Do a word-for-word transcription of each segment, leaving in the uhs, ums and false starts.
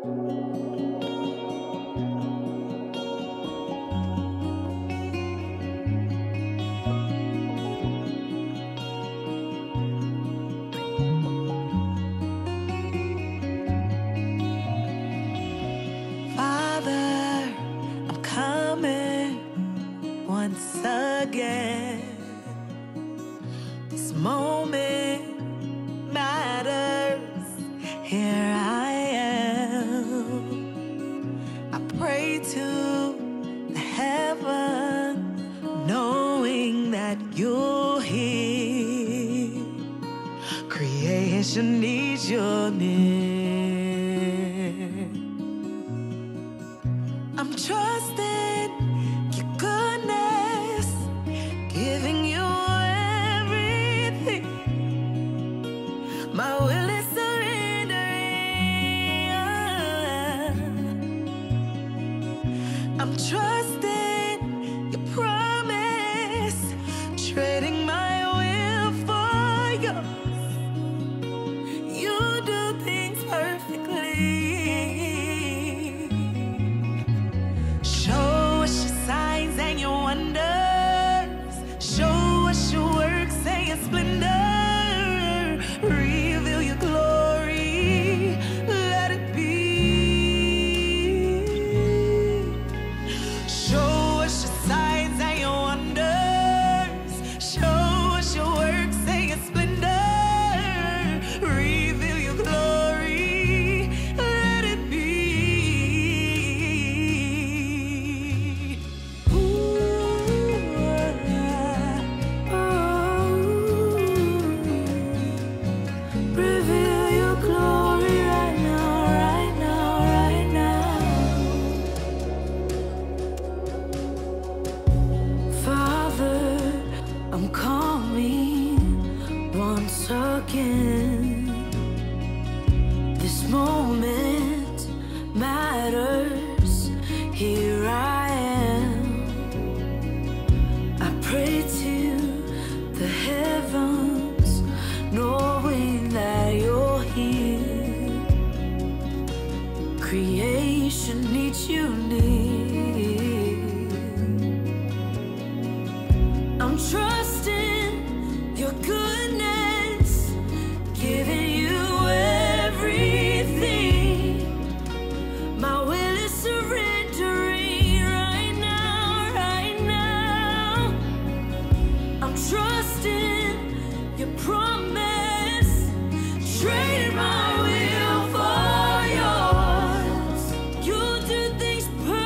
Again, this moment matters. Here I am. I pray to the heavens, knowing that you're here. Creation needs your near. I'm trusting your goodness, giving you everything. My will is surrendering. I'm trusting your promise, trading my will for yours. You do things perfectly. Show us your signs and your wonders. Show us your works and your splendor. Reveal your glory, let it be. Show us your signs and your wonders. Show us your works and your splendor. Reveal your glory, let it be. Reveal your glory right now, right now, right now. Father, I'm coming once again. This moment matters. Here I am. I pray to the heavens, knowing that you're here. Creation needs you near. I'm trusting your goodness, giving you everything. My will is surrendering right now, right now. I'm trusting your promise, trading my will for yours. You do things perfectly.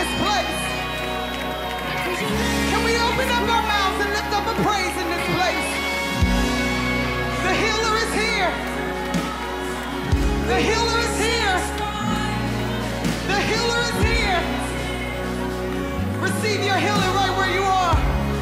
this place. Can we open up our mouths and lift up a praise in this place? The healer is here. The healer is here. The healer is here. Receive your healing right where you are.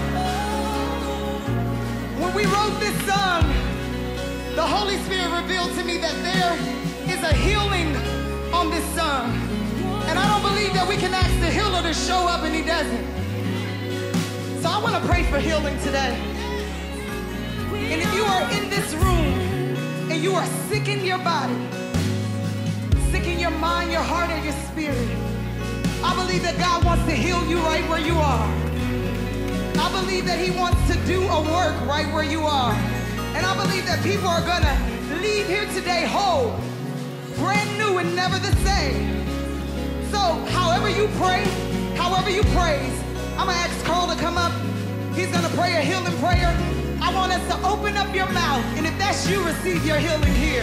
When we wrote this song, the Holy Spirit revealed to me that there is a healing on this song. And I don't believe that we can ask the healer to show up and he doesn't. So I want to pray for healing today. And if you are in this room and you are sick in your body, sick in your mind, your heart, or your spirit, I believe that God wants to heal you right where you are. I believe that he wants to do a work right where you are. And I believe that people are going to leave here today whole, brand new and never the same. So however you pray, however you praise, I'm going to ask Carl to come up. He's going to pray a healing prayer. I want us to open up your mouth. And if that's you, receive your healing here.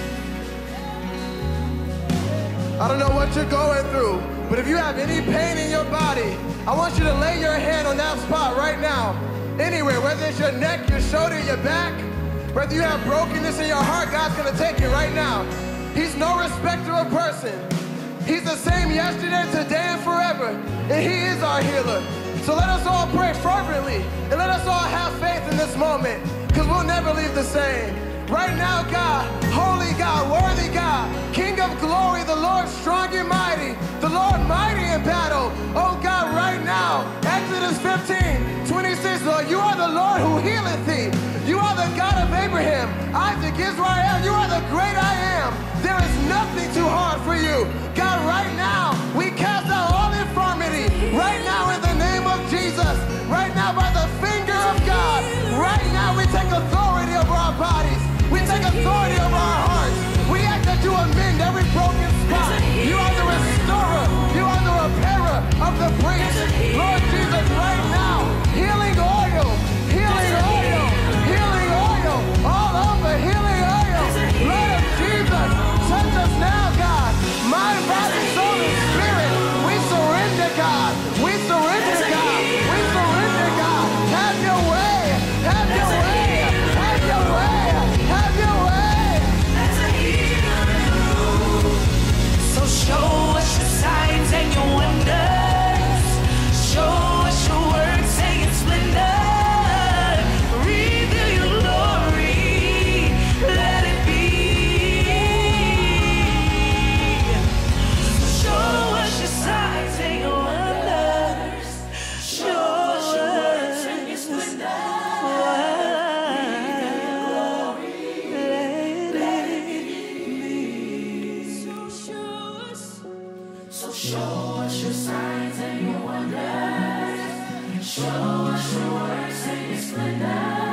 I don't know what you're going through, but if you have any pain in your body, I want you to lay your hand on that spot right now. Anywhere, whether it's your neck, your shoulder, your back, whether you have brokenness in your heart, God's going to take it right now. He's no respecter of person. He's the same yesterday, today, and forever. And he is our healer. So let us all pray fervently. And let us all have faith in this moment. Because we'll never leave the same. Right now, God, holy God, worthy God, King of glory, the Lord strong and mighty, the Lord mighty in battle. Oh God, right now, Exodus fifteen, twenty-six, Lord, you are the Lord who healeth thee. You are the God of Abraham, Isaac, Israel. You are the great I am. There is nothing too hard for you. God, right now, we cast out all infirmity. Right now, in the name of Jesus. Right now, by the finger of God. Right now, we take authority over our bodies. We take authority over our hearts. We ask that you amend every broken spot. You are the restorer. You are the repairer of the breach. Lord Jesus, right now, healing oil, healing oil, healing oil, all over, healing oil. Lord of Jesus, touch us now, God. Mind, body, soul, and spirit. We surrender, God. We surrender, God. We surrender, God. Have your way. Have your way. Have your way. Have your way. So show us your signs and your wonders. Show us your works and your splendor. Reveal your glory. Let it be. So show us your signs and your wonders. Show us your works and your splendor. Show us your signs and your wonders. Show us your works and your splendor.